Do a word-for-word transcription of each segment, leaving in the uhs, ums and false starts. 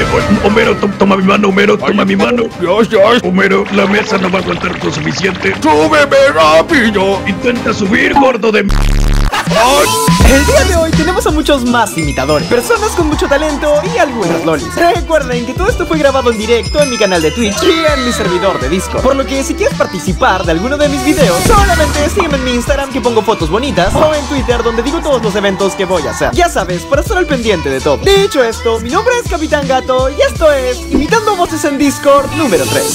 Homero, to toma mi mano, Homero, toma Ay, mi mano. Dios, Dios. Homero, la mesa no va a aguantar lo suficiente. ¡Súbeme rápido! Intenta subir, gordo de m... El día de hoy tenemos a muchos más imitadores, personas con mucho talento y algunas lolis. Recuerden que todo esto fue grabado en directo en mi canal de Twitch y en mi servidor de Discord. Por lo que si quieres participar de alguno de mis videos, solamente sígueme en mi Instagram que pongo fotos bonitas, o en Twitter donde digo todos los eventos que voy a hacer. Ya sabes, para estar al pendiente de todo. Dicho esto, mi nombre es Capitán Gato y esto es Imitando Voces en Discord número tres.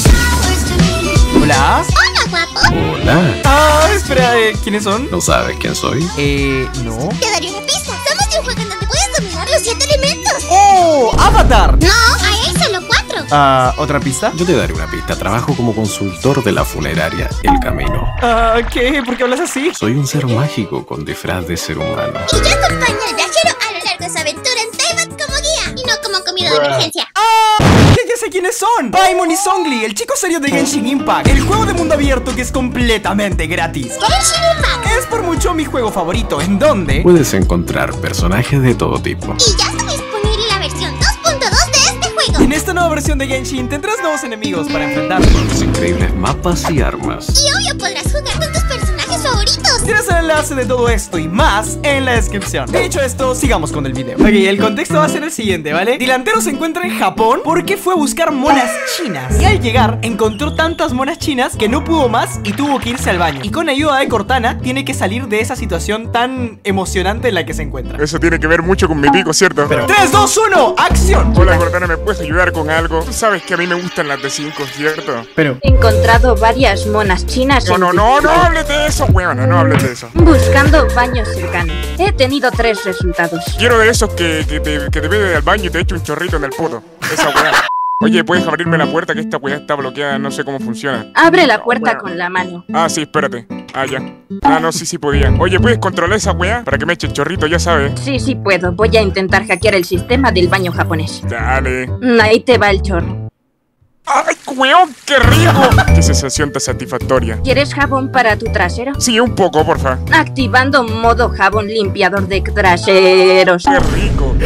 Hola. Hola, guapo. Hola. Ah, espera, eh, ¿quiénes son? ¿No sabes quién soy? Eh, no. Te daré una pista. Somos de un juego en donde puedes dominar los siete elementos. ¡Oh! ¡Avatar! No, hay solo cuatro. Ah, ¿otra pista? Yo te daré una pista. Trabajo como consultor de la funeraria El Camino. Ah, ¿qué? ¿Por qué hablas así? Soy un ser mágico con disfraz de ser humano. Y yo acompaño al viajero a lo largo de su aventura en Teyvat como guía y no como comida de emergencia. ¡Ah! Ya, ya sé quiénes son. Paimon y Zhongli, el chico serio de Genshin Impact, el juego de mundo abierto que es completamente gratis. Genshin Impact Es por mucho mi juego favorito, en donde puedes encontrar personajes de todo tipo. y ya está disponible la versión dos punto dos de este juego. en esta nueva versión de Genshin tendrás nuevos enemigos para enfrentarte. Los increíbles mapas y armas. Y obvio podrás jugar con tus personajes favoritos. Tienes el enlace de todo esto y más en la descripción. Dicho esto, sigamos con el video. Ok, el contexto va a ser el siguiente, ¿vale? Dilantero se encuentra en Japón porque fue a buscar monas chinas. Y al llegar, encontró tantas monas chinas que no pudo más y tuvo que irse al baño. Y con ayuda de Cortana, tiene que salir de esa situación tan emocionante en la que se encuentra. Eso tiene que ver mucho con mi pico, ¿cierto? Pero tres, dos, uno, ¡acción! Hola, Cortana, ¿me puedes ayudar con algo? Tú sabes que a mí me gustan las de cinco, ¿cierto? Pero He encontrado varias monas chinas No, en no, tu- no, no hables de eso, weón, no hables de eso. buscando baños cercanos. He tenido tres resultados. Quiero de esos que, que te, que te pide al baño y te echa un chorrito en el poto. Esa weá. Oye, ¿puedes abrirme la puerta? Que esta weá está bloqueada, no sé cómo funciona. Abre la puerta con la mano. Ah, sí, espérate. Ah, ya. Ah, no, sí, sí podía. Oye, ¿puedes controlar esa weá? Para que me eche el chorrito, ya sabes. Sí, sí puedo. Voy a intentar hackear el sistema del baño japonés. Dale. Mm, Ahí te va el chorro. ¡Ay, weón, qué rico! ¡Qué sensación tan satisfactoria! ¿Quieres jabón para tu trasero? Sí, un poco, porfa. Activando modo jabón limpiador de traseros. ¡Qué rico!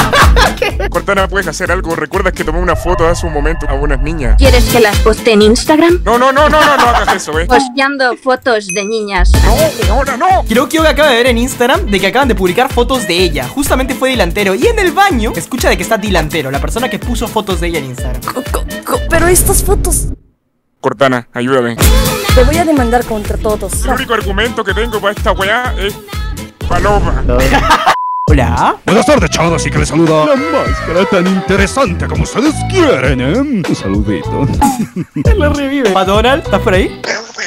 Cortana, ¿puedes hacer algo? ¿Recuerdas que tomé una foto hace un momento a unas niñas? ¿Quieres que las poste en Instagram? No, no, no, no, no, no hagas eso, eh. Posteando fotos de niñas. No, ahora no. Quiero que acaba de ver en Instagram de que acaban de publicar fotos de ella. Justamente fue Dilantero. Y en el baño, escucha de que está Dilantero, la persona que puso fotos de ella en Instagram. Pero estas fotos Cortana, ayúdame. te voy a demandar contra todos. El único argumento que tengo para esta weá es paloma. Hola. Buenas tardes, chavos, y que les saluda la máscara tan interesante como ustedes quieren, ¿eh? Un saludito. Lo revive. ¿Pa Donald? ¿Estás por ahí?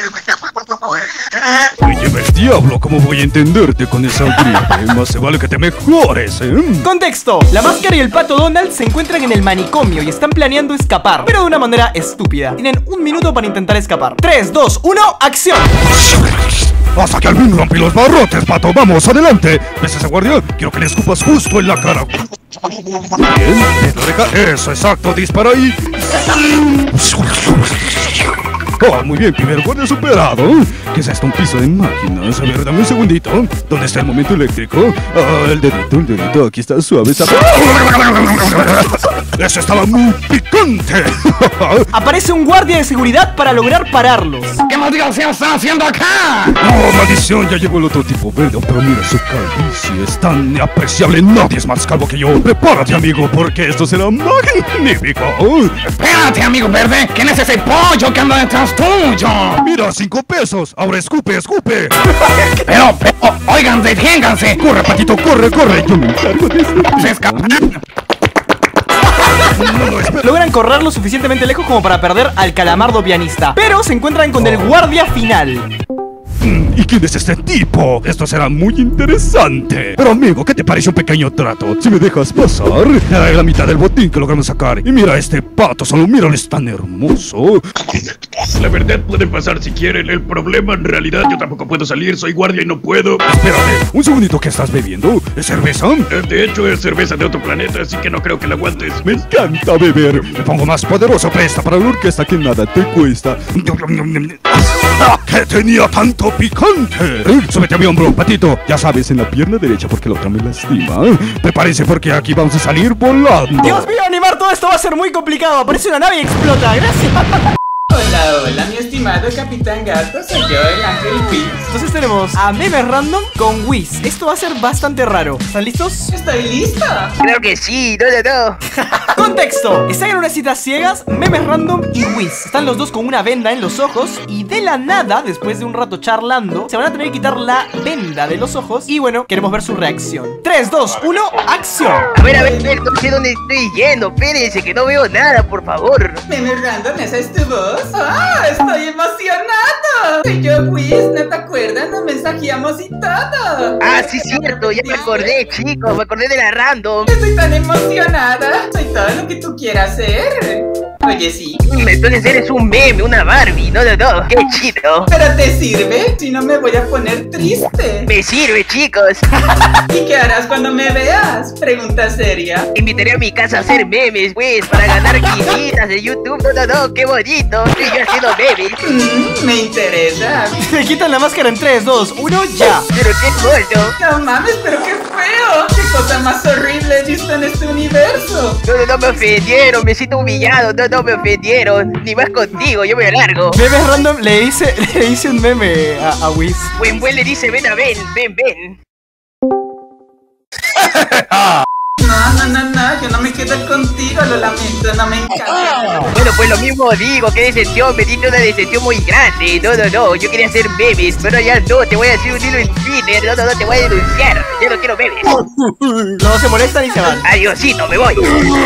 Me lleva el diablo, ¿cómo voy a entenderte con esa gripe? Más se vale que te mejores, ¿eh? Contexto. La máscara y el pato Donald se encuentran en el manicomio y están planeando escapar, pero de una manera estúpida. Tienen un minuto para intentar escapar. tres, dos, uno, ¡acción! Hasta que al fin rompí los barrotes, pato. Vamos, adelante. ¿Ves ese guardia? Quiero que le escupas justo en la cara. Bien, dedo de ca- Eso, exacto, dispara ahí. Oh, muy bien, primer guardia superado. ¿Qué es esto? Un piso de máquinas. A ver, dame un segundito. ¿Dónde está el momento eléctrico? Ah, el dedito, el dedito. Aquí está suave. Está... Eso estaba muy picante. Aparece un guardia de seguridad para lograr pararlos. ¿Qué maldición están haciendo acá? Oh, maldición, ya llegó el otro tipo verde. Pero mira su calvicie, es tan apreciable. Nadie es más calvo que yo. Prepárate, amigo, porque esto será magnífico. Espérate, amigo verde. ¿Quién es ese pollo que anda detrás tuyo? Mira, cinco pesos. Ahora escupe, escupe. Pero, pero, oigan, deténganse. Corre, Patito, corre, corre. Yo me encargo de esto. Se escapan. No, no, espera. Logran correr lo suficientemente lejos como para perder al calamardo pianista, pero se encuentran con el guardia final. ¿Y quién es este tipo? Esto será muy interesante. Pero amigo, ¿qué te parece un pequeño trato? Si me dejas pasar, te daré la mitad del botín que logramos sacar. Y mira este pato, solo míralo, es tan hermoso. La verdad pueden pasar si quieren. El problema en realidad yo tampoco puedo salir, soy guardia y no puedo. Espérate, un segundito, ¿qué estás bebiendo? ¿Es cerveza? De hecho es cerveza de otro planeta, así que no creo que la aguantes. Me encanta beber. Me pongo más poderoso, presta para la orquesta que nada te cuesta. ¡Que tenía tanto picante! Rick, súbete a mi hombro, patito. Ya sabes, en la pierna derecha porque la otra me lastima. Prepárese porque aquí vamos a salir volando. Dios mío, animar todo esto va a ser muy complicado. Aparece una nave y explota. Gracias. Hola, hola, mi estimado Capitán Gato, soy yo, el Ángel Whis. Entonces tenemos a Memes Random con Whis. Esto va a ser bastante raro. ¿Están listos? Estoy lista. Claro que sí, no, no, no. Contexto. Están en unas citas ciegas, Memes Random y Whis. Están los dos con una venda en los ojos y de la nada, después de un rato charlando, se van a tener que quitar la venda de los ojos y bueno, queremos ver su reacción. tres, dos, uno, acción. A ver, a ver, a ver, no sé dónde estoy yendo. Espérense que no veo nada, por favor. Memes Random, ¿esa es tu voz? ¡Ah! ¡Estoy emocionado! Soy yo, Whis, ¿no te acuerdas? Nos mensajeamos y todo. Ah, sí, cierto, ya me acordé, chicos. Me acordé de la Random. Estoy tan emocionada. Soy todo lo que tú quieras ser. Oye, sí. Entonces eres un meme, una Barbie. No, no, no. Qué chido. ¿Pero te sirve? Si no me voy a poner triste. Me sirve, chicos. ¿Y qué harás cuando me veas? Pregunta seria. Invitaré a mi casa a hacer memes, pues, para ganar quinitas de YouTube. No, no, no, qué bonito. Estoy yo haciendo memes. Mm, me interesa. Se quitan la máscara en tres, dos, uno, ya. Pero qué gordo. No mames, pero qué feo. Qué cosa más horrible he visto en este universo. No, no, no me ofendieron. Me siento humillado. No, no me ofendieron. Ni más contigo, yo me largo. Memes Random le hice, le hice un meme a, a Whis. Buen buen le dice ven a ven, ven, ven. No, no, no, no, yo no me quedo contigo, lo lamento, no me encanta. Bueno, pues lo mismo digo, qué decepción, me diste una decepción muy grande. No, no, no, yo quería hacer memes, pero ya no, te voy a hacer un hilo en Twitter, no, no, no, te voy a denunciar. Ya no quiero memes. No se molestan y se van. Adiosito, me voy.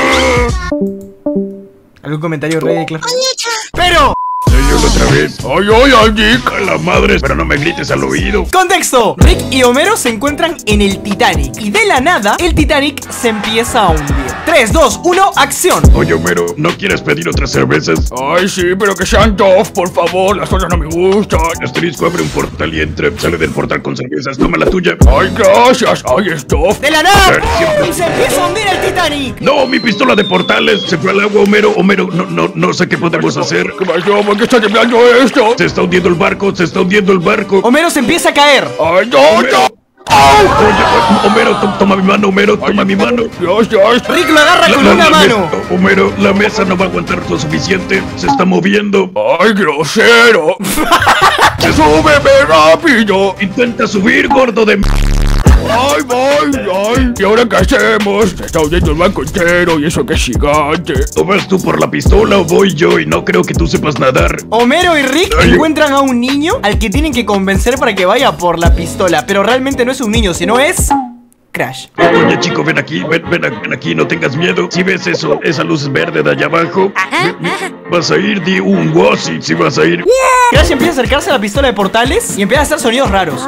¿Algún comentario, Rey? Claro. Pero... Ellos otra vez. ¡Ay, ay, ay, hija, la madre! Pero no me grites al oído. Contexto. Rick y Homero se encuentran en el Titanic y de la nada, el Titanic se empieza a hundir. tres, dos, uno, acción. Oye, Homero, ¿no quieres pedir otras cervezas? Ay, sí, pero que sean dos, por favor. Las otras no me gustan. Asterisco abre un portal y entra. Sale del portal con cervezas. Toma la tuya. Ay, gracias. Ay, stop. De la nada. Y se empieza a hundir el Titanic. No, mi pistola de portales se fue al agua, Homero. Homero, no, no, no sé qué podemos hacer. ¿Qué pasó? ¿Por qué está temblando esto? Se está hundiendo el barco, se está hundiendo el barco. Homero se empieza a caer. Ay, no, Homero. no. Oye, Homero, to toma mi mano, Homero, toma mi mano. Dios, Dios. Rick lo agarra La- con la- una la mano. mesa- Homero, la mesa no va a aguantar lo suficiente. Se está moviendo. Ay, grosero. Súbeme rápido. Intenta subir, gordo de m. Ay, voy, ay. ¿Y ahora qué hacemos? Se está hundiendo el banco entero y eso que es gigante. ¿O vas tú por la pistola o voy yo? Y no creo que tú sepas nadar. Homero y Rick Ay. encuentran a un niño al que tienen que convencer para que vaya por la pistola. Pero realmente no es un niño, sino es... Crash. Oye, chico, ven aquí, ven, ven, ven aquí, no tengas miedo. Si ves eso, esa luz verde de allá abajo, mi- mi- vas a ir, di un wosi, si vas a ir. Crash empieza a acercarse a la pistola de portales y empieza a hacer sonidos raros.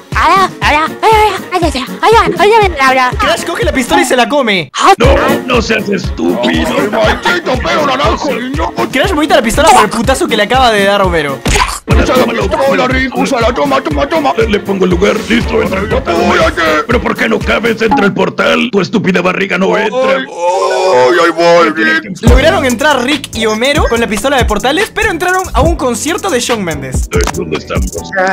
Crash coge la pistola y se la come. No, no seas estúpido. Ay, maldito pelo naranjo. Y no. Crash vomita la pistola por el putazo que le acaba de dar Homero. Usa la pistola, Rick. Usa la toma, toma, toma. Le, le pongo el lugar, listo, entra el portal. Oye. Pero ¿por qué no cabes? Entra el portal, tu estúpida barriga no entra. Ay, ay, voy, Rick. Lograron entrar Rick y Homero con la pistola de portales, pero entraron a un concierto de Shawn Mendes. Eh, ¿Dónde estamos?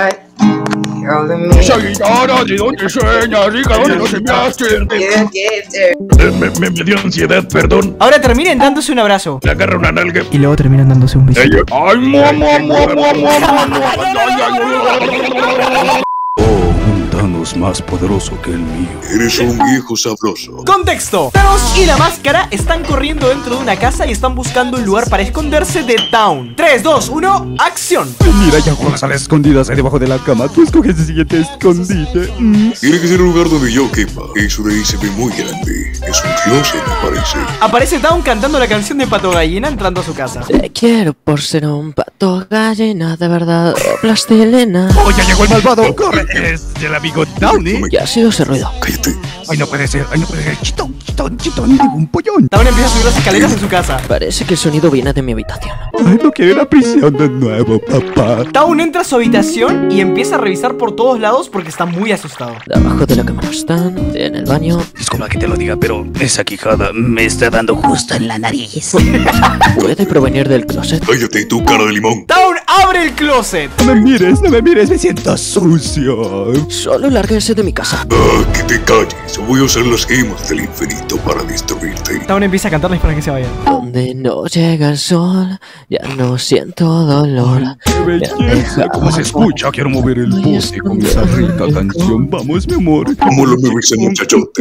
Esa guitarra, ¿de dónde suena, Rick? ¿A dónde nos enviaste? Eh, me, me, me dio ansiedad, perdón. Ahora terminen dándose un abrazo. Le agarra una nalga. Y luego terminan dándose un beso. Ella- Ay, mua, mua, mua, mua, mua, mua, mua. Ay, ay, ay. Oh, un Thanos más poderoso que el mío. Eres un viejo sabroso. Contexto. Thanos y la máscara están corriendo dentro de una casa y están buscando un lugar para esconderse de Town. tres, dos, uno, acción. Mira, ya juegas a las escondidas ahí debajo de la cama. Tú escoges el siguiente escondite. Mm. Tiene que ser un lugar donde yo quepa. Eso de ahí se ve muy grande. Es un closet, me parece. Aparece Town cantando la canción de Pato Gallina entrando a su casa. Te quiero por ser un pato gallina de verdad, plastilina. ¡Oh, ya llegó el malvado! ¡Corre! Es el amigo Downey. Ya ha sido ese ruido. Cállate. Ay, no puede ser, ay, no puede ser. Chitón, chitón, chitón, tengo un pollón. Taun empieza a subir las escaleras en su casa. Parece que el sonido viene de mi habitación. Ay, no quiero ir a prisión de nuevo, papá. Taun entra a su habitación y empieza a revisar por todos lados porque está muy asustado. Debajo de la cama no están, en el baño. Disculpa que te lo diga, pero esa quijada me está dando justo en la nariz. Puede provenir del closet. Cállate, tu cara de limón. Taun abre el closet. No me mires, no me mires, me siento sucio. Solo lárguense de mi casa. Ah, que te calles. Voy a usar las gemas del infinito para destruirte. Taun empieza a cantarles para que se vayan. Donde no llega el sol, ya no siento dolor. ¡Qué belleza! ¿Cómo se escucha? Quiero mover el poste con esa rica canción. Vamos, mi amor. ¿Cómo lo mueve esa muchachota?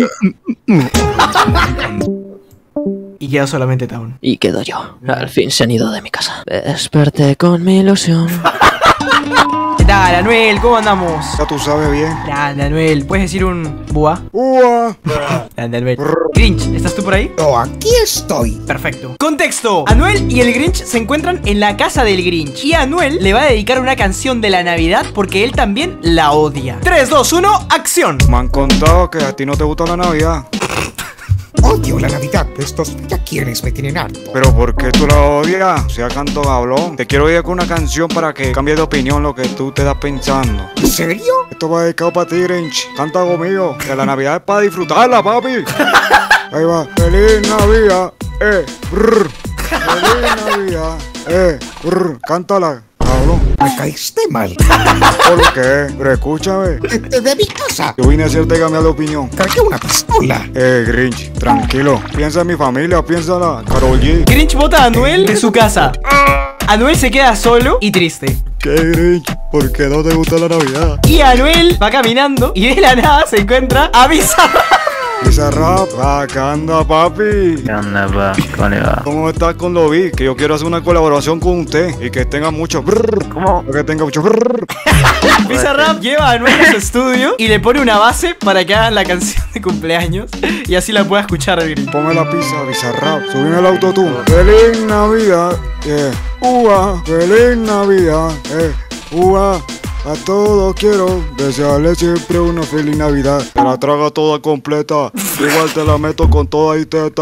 Y queda solamente Taun. Y quedo yo. Al fin se han ido de mi casa. Desperté con mi ilusión. ¿Qué tal, Anuel? ¿Cómo andamos? Ya tú sabes bien. Grande, Anuel. ¿Puedes decir un bua? Ua. Grande, Anuel. Grinch, ¿estás tú por ahí? No, aquí estoy. Perfecto. Contexto. Anuel y el Grinch se encuentran en la casa del Grinch. Y Anuel le va a dedicar una canción de la Navidad porque él también la odia. tres, dos, uno, acción. Me han contado que a ti no te gusta la Navidad. Odio la Navidad. Estos ya quienes me tienen harto. ¿Pero por qué tú la odias? O sea, canto gablón. Te quiero ir con una canción para que cambies de opinión lo que tú te estás pensando. ¿En serio? Esto va dedicado para ti, Grinch. Canta conmigo. Que la Navidad es para disfrutarla, papi. Ahí va. Feliz Navidad, eh, brr. Feliz Navidad, eh, brr. Cántala, cabrón. Me caíste mal. ¿Por qué? Pero escúchame. Desde de mi casa. Yo vine a hacerte cambiar de opinión. Cargué una pistola. Eh, Grinch, tranquilo. Piensa en mi familia, piénsala. Karol G. Grinch bota a Anuel de su casa. Anuel se queda solo y triste. ¿Qué, Grinch? ¿Por qué no te gusta la Navidad? Y Anuel va caminando y de la nada se encuentra a Bizarrap. Bizarrap, acá anda, papi. ¿Qué onda, pa? ¿Cómo le va? ¿Cómo estás con Lovi? Que yo quiero hacer una colaboración con usted y que tenga mucho brrr. ¿Cómo? Que tenga mucho brrr. Bizarrap lleva a Anuel a su estudio y le pone una base para que hagan la canción de cumpleaños y así la pueda escuchar el Grinch. Ponme la pizza, Bizarrap. Subime el autotune. Feliz Navidad, yeah. Ua, feliz Navidad, eh. Ua. A todos quiero desearles siempre una feliz Navidad. Te la traga toda completa. Igual te la meto con toda y teta.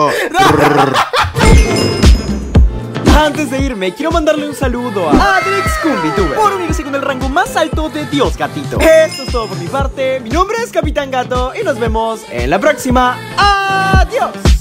Antes de irme, quiero mandarle un saludo a AdrexCumbituber por unirse con el rango más alto de Dios Gatito. Esto es todo por mi parte. Mi nombre es Capitán Gato y nos vemos en la próxima. ¡Adiós!